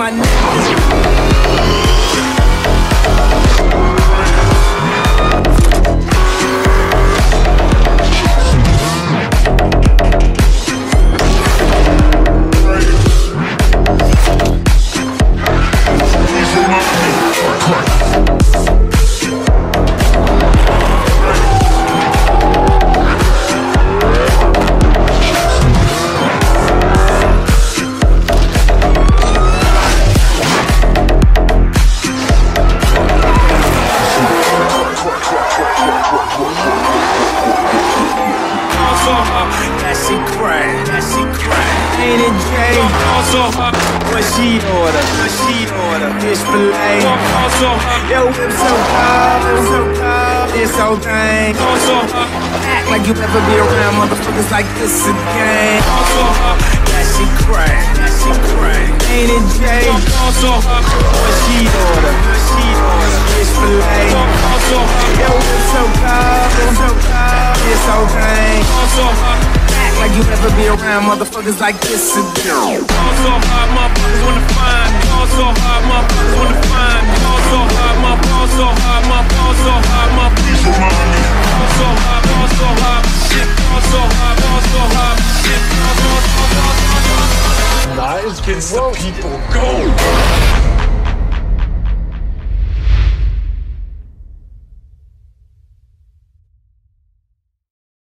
my niggas. Fish fillet. Yo, whip so cold, this whole thing. Act like you never be around motherfuckers like this again. That she crack, ain't it Jay? What she order? Fish fillet. Yo, whip so cold, this whole thing. Like you never be around motherfuckers like this again. So hard, motherfuckers wanna find me. So hard, motherfuckers wanna find me. So hard, motherfuckers, so hard, motherfuckers, so hard, motherfuckers around me. So hard, shit. So hard, shit. Lies gets the people go.